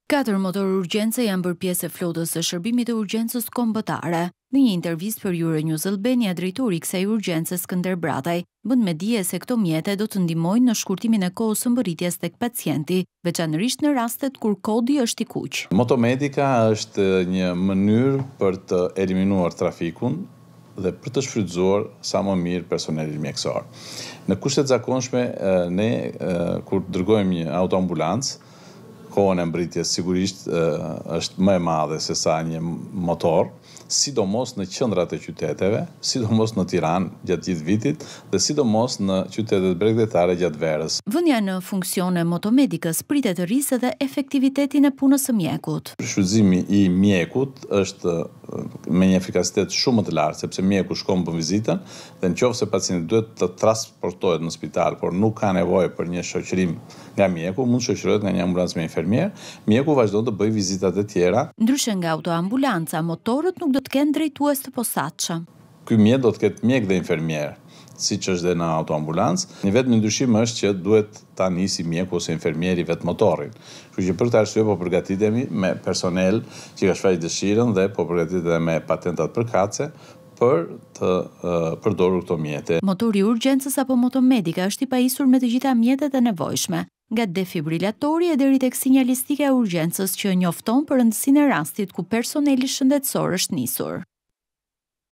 4 motorë urgjence janë bërë pjesë e flotës së shërbimit të urgjencës kombëtare. Në një intervistë për Euronews Albania, drejtori i kësaj urgjence Skënder Brataj bën me dije se këto mjete do të ndihmojnë në shkurtimin e kohës së mbërritjes tek pacienti, veçanërisht në rastet kur kodi është i kuq. Motomedika është një mënyrë për të eliminuar trafikun dhe për të shfrytzuar sa më mirë personelin mjekësor. Në kushtet zakonshme, ne kur dërgojmë një autoambulancë, kohën e mbërritjes sigurisht është më e madhe se sa një motor, sidomos në qendrat e qyteteve, sidomos në Tiranë gjatë gjithë vitit dhe sidomos në qytetet bregdetare gjatë verës. Vënia në funksione motomedikës pritet të rrisë edhe efektivitetin e punës së mjekut. Shfrytëzimi i mjekut është me një efikasitet shumë të lartë, sepse mjeku shkon për vizitën dhe nëse pacienti duhet të transportohet në spital, por nuk ka nevojë për një shoqërim nga mjeku, mund të shoqërohet nga një ambulancë me infermier, mjeku vazhdon të bëjë vizitat e tjera. Ndryshe nga autoambulanca, motorët nuk do të kenë drejtues të posaçëm. Ky mjet do të ketë mjek dhe infermier, siç është dhe në autoambulancë. Një vetëm ndryshim është që duhet ta nisi mjeku ose infermieri vetë motorin. Kështu që për këtë arsye po përgatitemi me personel që ka shfaq dëshirën dhe po përgatitemi me patentat përkatëse për të përdorur këto mjete. Motori i urgjencës apo motomedika është i pajisur me të gjitha mjetet e nevojshme, nga defibrilatori e deri tek sinjalistika e urgjencës që njofton për rëndësinë e rastit ku personeli shëndetësor është nisur.